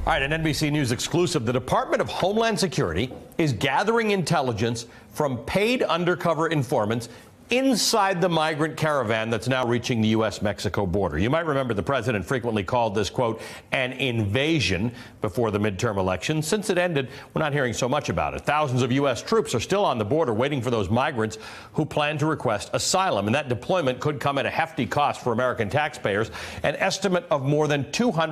All right, an NBC News exclusive. The Department of Homeland Security is gathering intelligence from paid undercover informants inside the migrant caravan that's now reaching the U.S.-Mexico border. You might remember the president frequently called this, quote, an invasion before the midterm election. Since it ended, we're not hearing so much about it. Thousands of U.S. troops are still on the border waiting for those migrants who plan to request asylum. And that deployment could come at a hefty cost for American taxpayers, an estimate of more than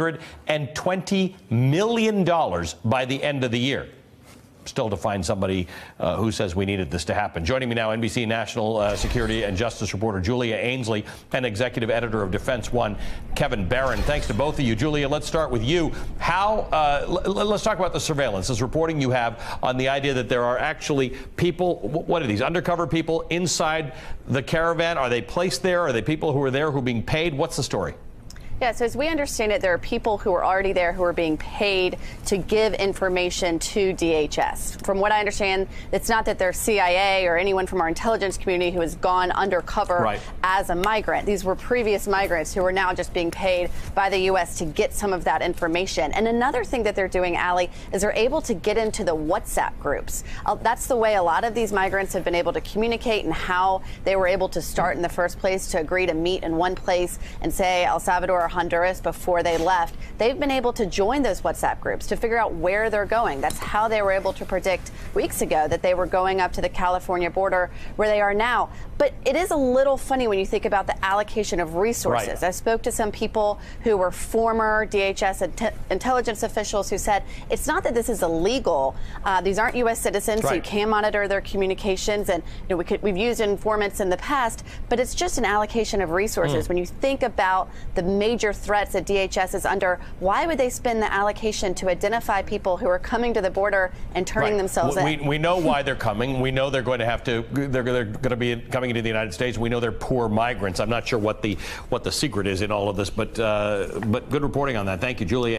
$220 million by the end of the year. Still to find somebody who says we needed this to happen. Joining me now, NBC national security and justice reporter Julia Ainsley and executive editor of Defense One, Kevin Barron. Thanks to both of you. Julia, let's start with you. Let's talk about the surveillance, this reporting you have on the idea that there are actually people, what are these, undercover people inside the caravan? Are they placed there? Are they people who are there who are being paid? What's the story? Yeah, so as we understand it, there are people who are already there who are being paid to give information to DHS. From what I understand, it's not that they're CIA or anyone from our intelligence community who has gone undercover as a migrant. These were previous migrants who are now just being paid by the U.S. to get some of that information. And another thing that they're doing, Allie, is they're able to get into the WhatsApp groups. That's the way a lot of these migrants have been able to communicate and how they were able to start in the first place to agree to meet in one place and say El Salvador or Honduras before they left. They've been able to join those WhatsApp groups to figure out where they're going. That's how they were able to predict weeks ago that they were going up to the California border where they are now. But it is a little funny when you think about the allocation of resources. I spoke to some people who were former DHS intelligence officials who said it's not that this is illegal. These aren't U.S. citizens, so you can monitor their communications, and we've used informants in the past, but it's just an allocation of resources. When you think about the major threats that DHS is under, why would they spend the allocation to identify people who are coming to the border and turning themselves in? We know why they're coming. We know they're going to have to. They're going to be coming into the United States. We know they're poor migrants. I'm not sure what the secret is in all of this, but good reporting on that. Thank you, Julia.